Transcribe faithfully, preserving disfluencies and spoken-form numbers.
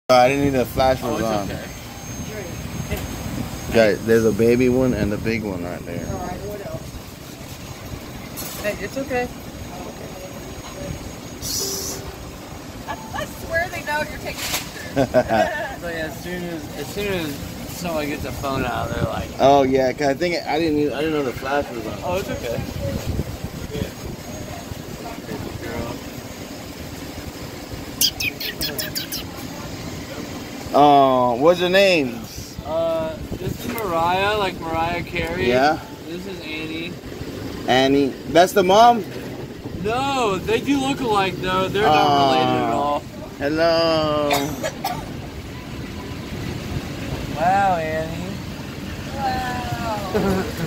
I didn't need the flash was oh, on. Okay. Okay, there's a baby one and a big one right there. All right, what else? Hey, it's okay. I swear they know you're taking pictures. Like as soon as as soon as someone gets a phone out, they're like, Oh yeah, cause I think I didn't need, I didn't know the flash was on. oh, it's okay. Oh, what's your name? Uh, this is Mariah, like Mariah Carey. Yeah. This is Annie. Annie. That's the mom? No, they do look alike though. They're not Oh. related at all. Hello. Wow, Annie. Wow.